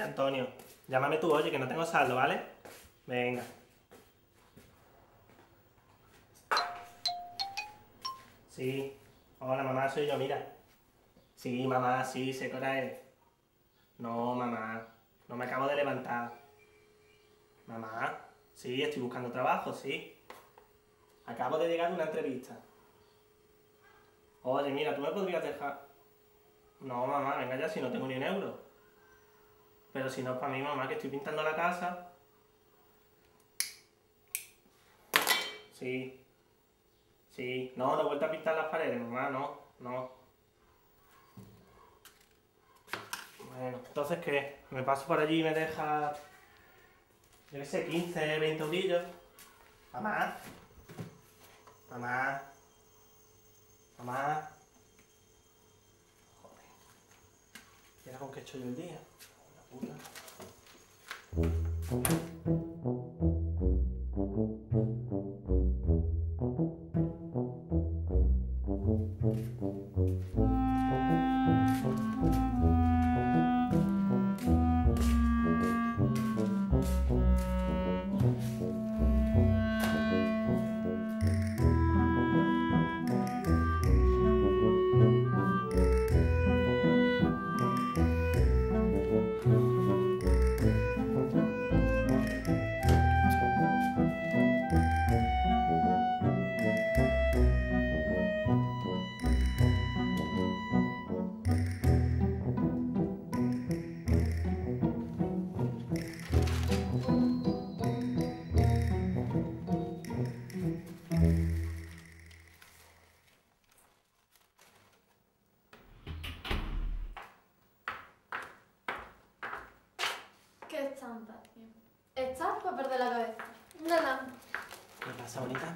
Antonio. Llámame tú, oye, que no tengo saldo, ¿vale? Venga. Sí. Hola, mamá, soy yo, mira. Sí, mamá, sí, sé qué hora es. No, mamá, no me acabo de levantar. Mamá, sí, estoy buscando trabajo, sí. Acabo de llegar de una entrevista. Oye, mira, ¿tú me podrías dejar...? No, mamá, venga ya, si no tengo ni un euro. Pero si no es para mí, mamá, que estoy pintando la casa. Sí. Sí. No, no he vuelto a pintar las paredes, mamá, no, no. Bueno, entonces, ¿qué? ¿Me paso por allí y me deja... yo qué sé, 15, 20 eurillos? Mamá. Mamá. Mamá. Joder. ¿Y ahora con qué he hecho yo el día? La puta. ¿Qué estampa, tío? Estás para perder la cabeza. Nada. ¿Qué pasa, bonita?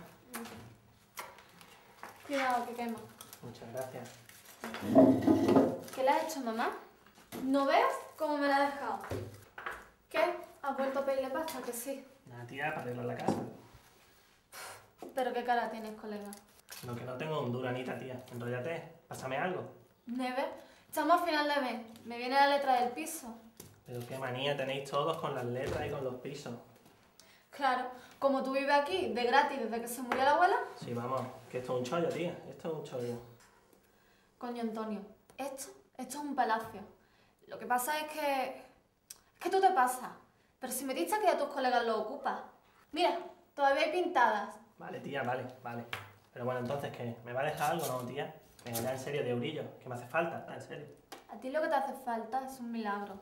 Cuidado, que quema. Muchas gracias. ¿Qué le has hecho, mamá? ¿No ves cómo me la ha dejado? ¿Qué? ¿Has vuelto a pedirle pasta? Que sí. Nada, tía, para arreglar la casa. ¿Pero qué cara tienes, colega? Lo que no tengo es un duro, Anita, tía. Enróllate. Pásame algo. Neve, estamos a final de mes. Me viene la letra del piso. Pero qué manía tenéis todos con las letras y con los pisos. Claro, como tú vives aquí de gratis desde que se murió la abuela. Sí, vamos, que esto es un chollo, tía. Esto es un chollo. Coño, Antonio, esto es un palacio. Lo que pasa es que tú te pasas. Pero si me dices que ya tus colegas lo ocupas. Mira, todavía hay pintadas. Vale, tía, vale, vale. Pero bueno, entonces, ¿qué? ¿Me va a dejar algo, no, tía? Venga, ya en serio, de eurillo. ¿Qué me hace falta? En serio. A ti lo que te hace falta es un milagro.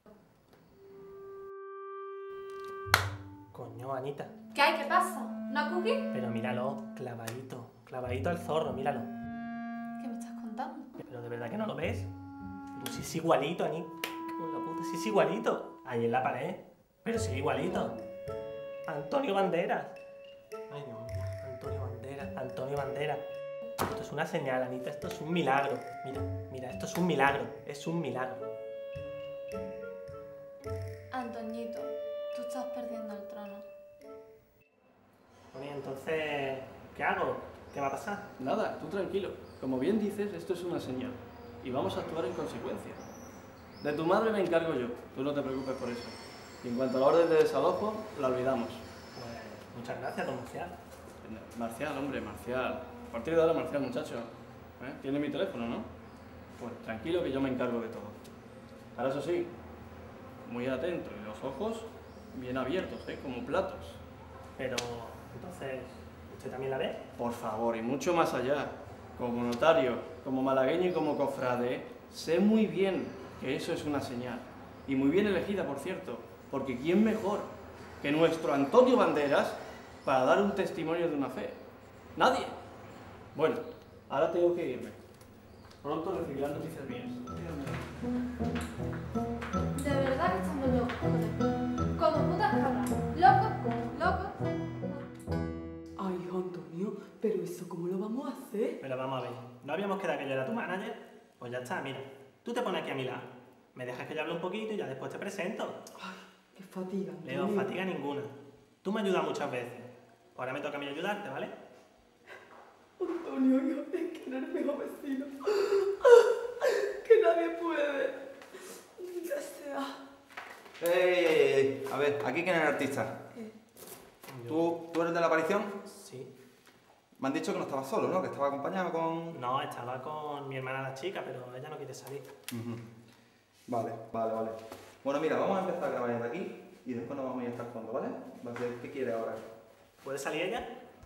Coño, Anita. ¿Qué hay? ¿Qué pasa? ¿No cookie? Pero míralo, clavadito. Clavadito al zorro, míralo. ¿Qué me estás contando? Pero de verdad que no lo ves. Pero si es igualito, Anita. Con la puta, si es igualito. Ahí en la pared. Pero si es igualito. Antonio Banderas. Ay, Dios mío. Antonio Banderas. Antonio Banderas. Esto es una señal, Anita. Esto es un milagro. Mira, mira, esto es un milagro. Es un milagro. Antoñito, tú estás perdiendo el trono. Bueno, y entonces, ¿qué hago? ¿Qué va a pasar? Nada, tú tranquilo. Como bien dices, esto es una señal. Y vamos a actuar en consecuencia. De tu madre me encargo yo. Tú no te preocupes por eso. Y en cuanto a la orden de desalojo, la olvidamos. Pues, muchas gracias, don Marcial. Marcial, hombre, Marcial. A partir de ahora, Marcial, muchacho. Tiene mi teléfono, ¿no? Pues tranquilo que yo me encargo de todo. Ahora eso sí, muy atento y los ojos bien abiertos, como platos. Pero, entonces, ¿usted también la ve? Por favor, y mucho más allá. Como notario, como malagueño y como cofrade, sé muy bien que eso es una señal. Y muy bien elegida, por cierto, porque ¿quién mejor que nuestro Antonio Banderas para dar un testimonio de una fe? ¡Nadie! Bueno, ahora tengo que irme. Pronto recibirán noticias mías. De verdad que estamos locos, joder. Como putas cabras. Locos, locos. Ay, hijo Antonio, pero eso ¿cómo lo vamos a hacer? Pero vamos a ver, ¿no habíamos quedado que yo era tu manager? Pues ya está, mira, tú te pones aquí a mi lado, me dejas que yo hable un poquito y ya después te presento. Ay, qué fatiga, Leo, Antonio. fatiga ninguna. Tú me ayudas muchas veces. Ahora me toca a mí ayudarte, ¿vale? Antonio, hijo, es que no eres mejor vecino. Que nadie puede. Ya sea. ¿Aquí quién es el artista? ¿Tú eres de la aparición? Sí. Me han dicho que no estabas solo, ¿no? Que estaba acompañado con... No, estaba con mi hermana la chica, pero ella no quiere salir. Vale. Bueno, mira, vamos a empezar a grabar desde aquí y después nos vamos a ir hasta el fondo, ¿vale? Va a ser, ¿qué quiere ahora? ¿Puede salir ella?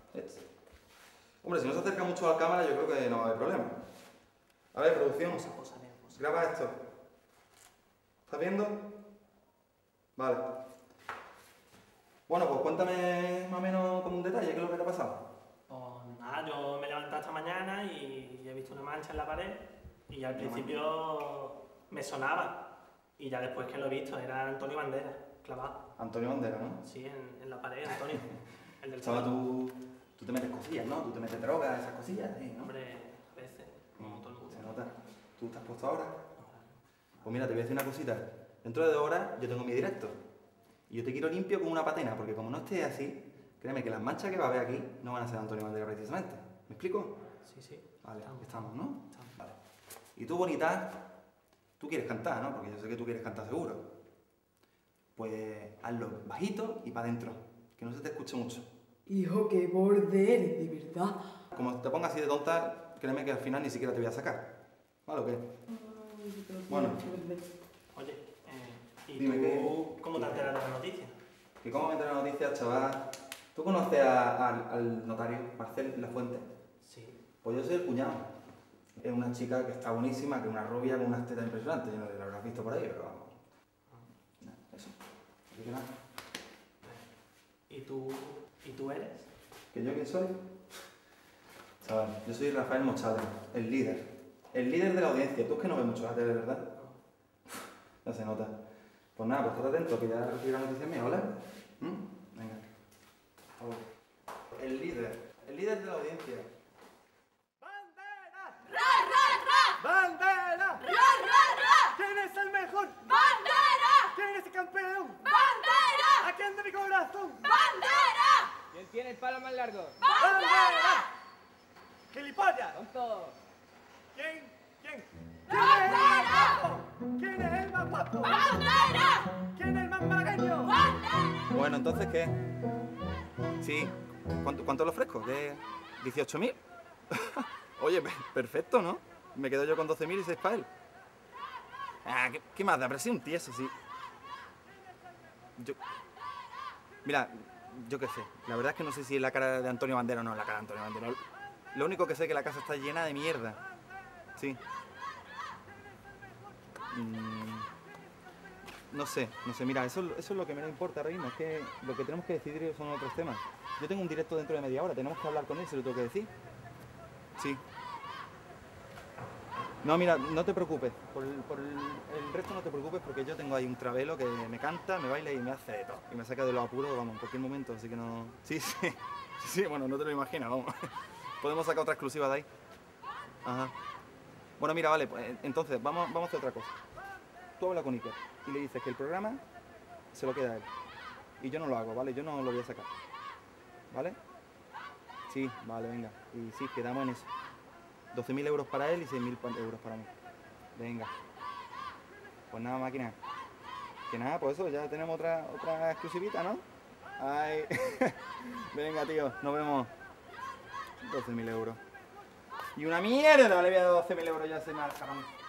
Hombre, si no se acerca mucho a la cámara, yo creo que no va a haber problema. A ver, producción, Posa. graba esto. ¿Estás viendo? Vale. Bueno, pues cuéntame más o menos como un detalle, ¿qué es lo que te ha pasado? Pues nada, yo me he levantado esta mañana y he visto una mancha en la pared y al principio me sonaba y ya después que lo he visto era Antonio Banderas, clavado. Antonio Banderas, ¿no? Sí, en la pared, Antonio. El del Chaval, salón. tú te metes cosillas, ¿no? Tú te metes drogas, esas cosillas, ¿sí? ¿no? Hombre, a veces, como todo el mundo. Se nota. ¿Tú estás puesto ahora? Pues mira, te voy a decir una cosita. Dentro de 2 horas yo tengo mi directo. Y yo te quiero limpio como una patena, porque como no esté así, créeme que las manchas que va a haber aquí no van a ser de Antonio Banderas precisamente. ¿Me explico? Sí. Vale, estamos, ¿no? Estamos. Vale. Y tú, bonita, tú quieres cantar, ¿no? Porque yo sé que tú quieres cantar seguro. Pues hazlo bajito y para adentro, que no se te escuche mucho. Hijo, qué borde eres, de verdad. Como te pongas así de tonta, créeme que al final ni siquiera te voy a sacar. ¿Vale o qué? Bueno. Oye, ¿y Dime, tú cómo te enteras de las noticias? Que como me enteré la noticia, chaval. ¿Tú conoces al notario Marcel Lafuente? Sí. Pues yo soy el cuñado. Es una chica que está buenísima, que es una rubia con unas tetas impresionantes. Yo no la habrás visto por ahí, pero vamos. Nada, eso. Así que nada. ¿Y tú eres? ¿Que yo quién soy? Chaval, yo soy Rafael Mochado, el líder. El líder de la audiencia. Tú es que no ves mucho la tele, ¿verdad? No se nota. Pues nada, pues estate atento, que ya recibí la noticia mía, ¿hola? Venga. Hola. El líder de la audiencia. ¡Bandera! ¡Ra! ¡Bandera! ¡Ra! ¿Quién es el mejor? ¡Bandera! ¿Quién es el campeón? ¡Bandera! ¿A quién de mi corazón? ¡Bandera! ¿Quién tiene el palo más largo? ¡Bandera! ¡Gilipollas! ¡Tonto! ¿Quién? ¡Bandera! ¿Quién es el más guapo? ¡Bandera! ¿Quién es el más malagueño? Bueno, entonces, ¿qué? Sí. ¿Cuánto lo ofrezco? ¿Qué? ¿18.000? Oye, perfecto, ¿no? Me quedo yo con 12.000 y 6 para él. Ah, ¿qué más da? Pero sí un tieso, sí. Mira, yo qué sé. La verdad es que no sé si es la cara de Antonio Banderas o no es la cara de Antonio Banderas. Lo único que sé es que la casa está llena de mierda. Sí. No sé, mira, eso es lo que menos importa ahora mismo, es que lo que tenemos que decidir son otros temas. Yo tengo un directo dentro de media hora, tenemos que hablar con él, se lo tengo que decir. Sí. No, mira, no te preocupes, por el resto no te preocupes porque yo tengo ahí un travelo que me canta, me baila y me hace de todo. Y me saca de los apuros, vamos, en cualquier momento, así que no... Sí, bueno, no te lo imaginas, vamos. Podemos sacar otra exclusiva de ahí. Ajá. Bueno, mira, vale, pues entonces vamos a hacer otra cosa. Tú habla con Iker y le dices que el programa se lo queda a él. Y yo no lo hago, ¿vale? Yo no lo voy a sacar. ¿Vale? Sí, vale, venga. Y sí, quedamos en eso. 12.000 euros para él y 6.000 euros para mí. Venga. Pues nada, máquina. Que nada, pues eso, ya tenemos otra exclusivita, ¿no? Ay. Venga, tío, nos vemos. 12.000 euros. Y una mierda, le voy a dar 12.000 euros ya se me ha